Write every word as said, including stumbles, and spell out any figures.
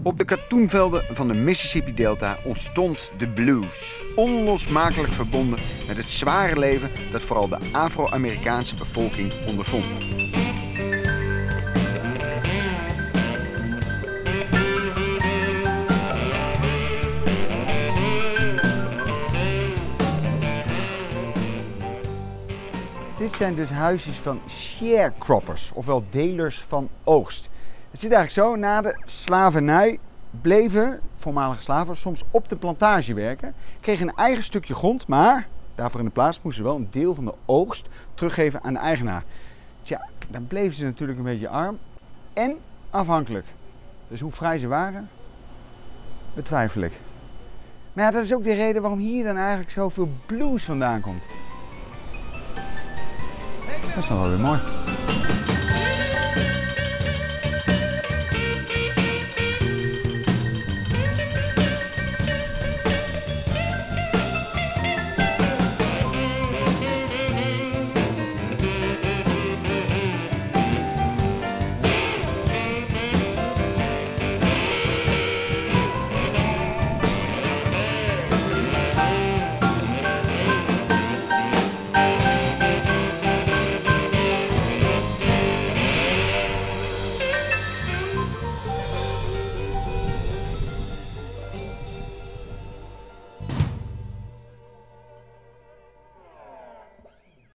Op de katoenvelden van de Mississippi-delta ontstond de blues. Onlosmakelijk verbonden met het zware leven dat vooral de Afro-Amerikaanse bevolking ondervond. Dit zijn dus huisjes van sharecroppers, ofwel delers van oogst. Het zit eigenlijk zo, na de slavernij bleven voormalige slaven soms op de plantage werken, kregen een eigen stukje grond, maar daarvoor in de plaats moesten ze wel een deel van de oogst teruggeven aan de eigenaar. Tja, dan bleven ze natuurlijk een beetje arm en afhankelijk. Dus hoe vrij ze waren, betwijfel ik. Maar ja, dat is ook de reden waarom hier dan eigenlijk zoveel blues vandaan komt. Dat is dan wel weer mooi.